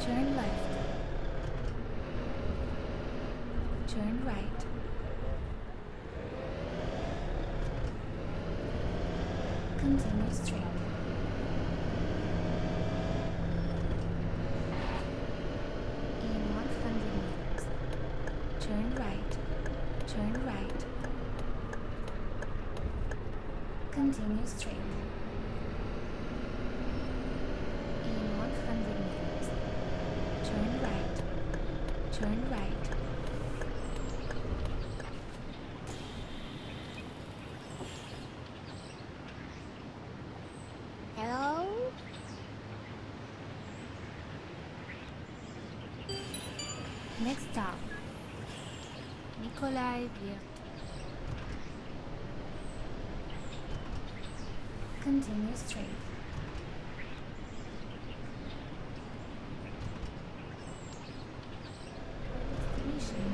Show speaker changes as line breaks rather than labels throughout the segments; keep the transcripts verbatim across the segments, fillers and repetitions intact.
Turn left. Turn right. Continue straight. In one hundred meters, turn right. Turn right. Continue straight. In one hundred meters, turn right. Turn right.
Hello?
Next stop, Nikolai Virt. Continue straight. Destination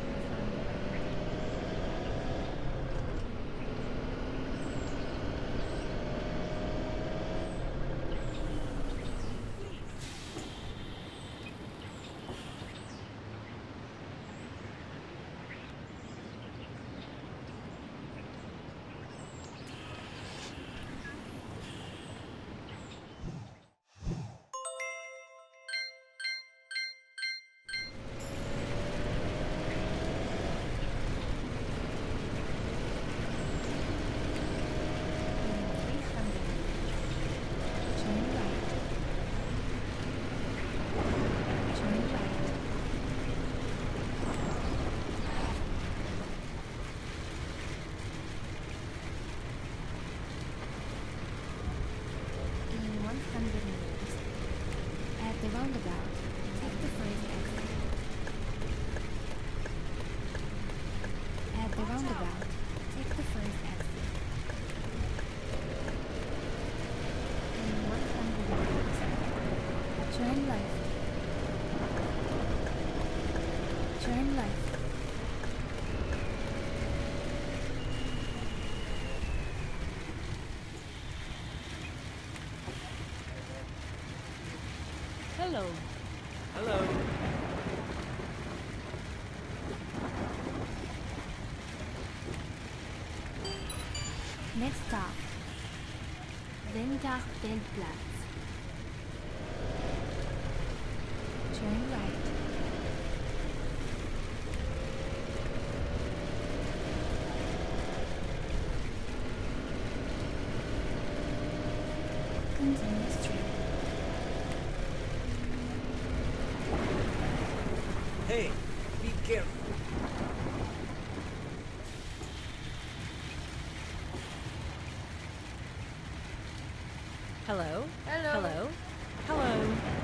the roundabout, take the first exit. At the roundabout, take the first exit. In one hundred meters, turn left. Turn left.
Hello.
Hello.
Next stop, Winterfeldplatz. Turn right. Continue straight.
Hey, be careful.
Hello.
Hello.
Hello. Hello.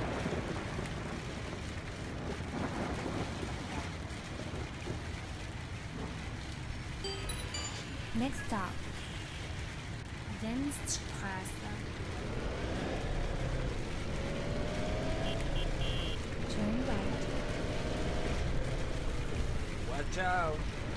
Next stop, Wendstraße. Turn right.
Watch out.